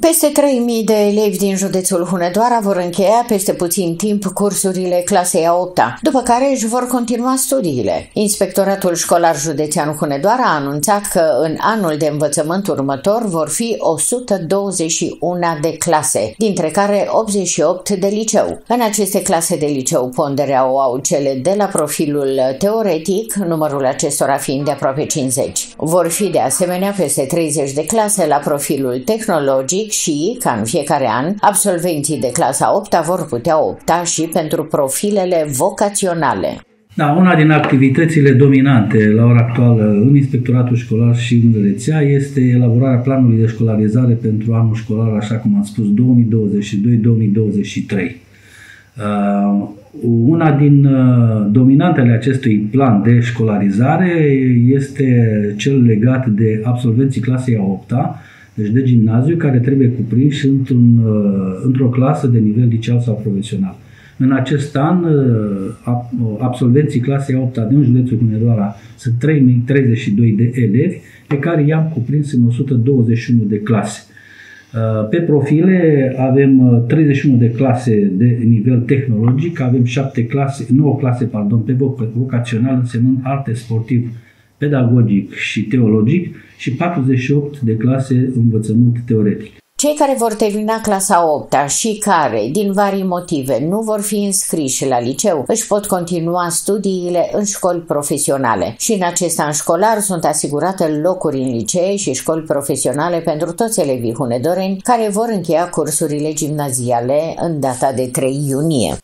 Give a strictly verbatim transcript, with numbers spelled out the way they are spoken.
Peste trei mii de elevi din județul Hunedoara vor încheia peste puțin timp cursurile clasei a opta, după care își vor continua studiile. Inspectoratul școlar județean Hunedoara a anunțat că în anul de învățământ următor vor fi o sută douăzeci și unu de clase, dintre care optzeci și opt de liceu. În aceste clase de liceu ponderea o au cele de la profilul teoretic, numărul acestora fiind de aproape cincizeci. Vor fi de asemenea peste treizeci de clase la profilul tehnologic și, ca în fiecare an, absolvenții de clasa a opta vor putea opta și pentru profilele vocaționale. Da, una din activitățile dominante la ora actuală în Inspectoratul Școlar și în rețea este elaborarea planului de școlarizare pentru anul școlar, așa cum am spus, două mii douăzeci și doi două mii douăzeci și trei. Uh, una din uh, dominantele acestui plan de școlarizare este cel legat de absolvenții clasei a opta, deci de gimnaziu, care trebuie cuprinși într-un, uh, într-o clasă de nivel liceu sau profesional. În acest an, absolvenții clasei a opta din județul Hunedoara sunt trei mii treizeci și doi de elevi, pe care i-am cuprins în o sută douăzeci și unu de clase. Pe profile avem treizeci și unu de clase de nivel tehnologic, avem șapte clase, nouă clase pardon, pe vocațional, însemnând arte sportiv, pedagogic și teologic, și patruzeci și opt de clase învățământ teoretic. Cei care vor termina clasa a opta și care, din vari motive, nu vor fi înscriși la liceu, își pot continua studiile în școli profesionale. Și în acest an școlar sunt asigurate locuri în licee și școli profesionale pentru toți elevii hunedoreni care vor încheia cursurile gimnaziale în data de trei iunie.